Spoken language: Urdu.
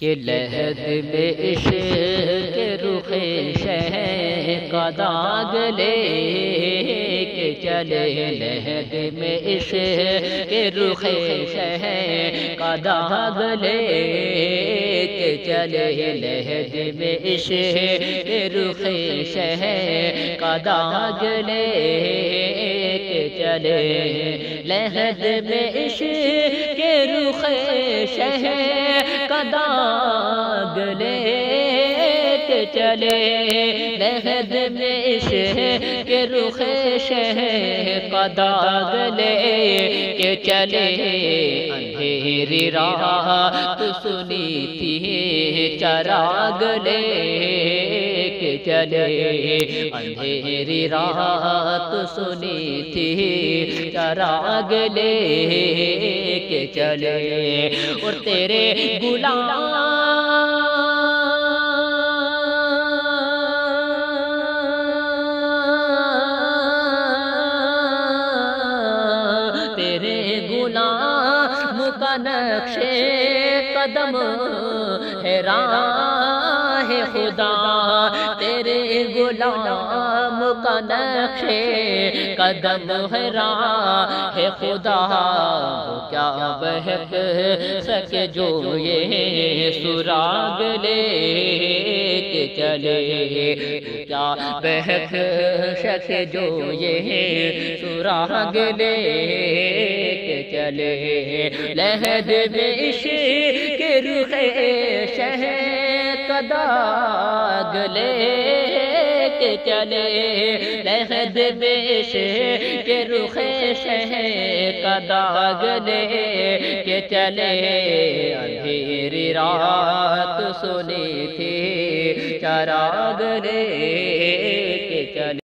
کہ لحد میں عشق کے رخ شہ کا داغ لے کے چلے، لحد میں عشق کے رخ شہ کا داغ لے کے چلے، لحد میں عشق کے رخ شہ کا داغ لے کے چلے، لحد میں عشق کے رخ شہ کا داغ لے کے چلے، لحد میں عشق کے رخ شہ کا داغ لے کے چلے، اندھیری رات سنی تھی چراغ لے کے چلے، اندھیری رات سنی تھی چراغ لے کے چلے، اور تیرے غلام کا نقش قدم ہے راہ خدا، تیرے غلام کا نقش قدم ہے راہ خدا، وہ کیا بہک سکے جو یہ سراغ لے کے چلے، کیا بہک سکے جو یہ سراغ لے کے چلے، لحد میں عشق کے رخ شہ کا داغ لے کے چلے، لحد میں عشق کے رخ شہ کا داغ لے کے چلے، اندھیری رات سنی تھی چراغ لے کے چلے۔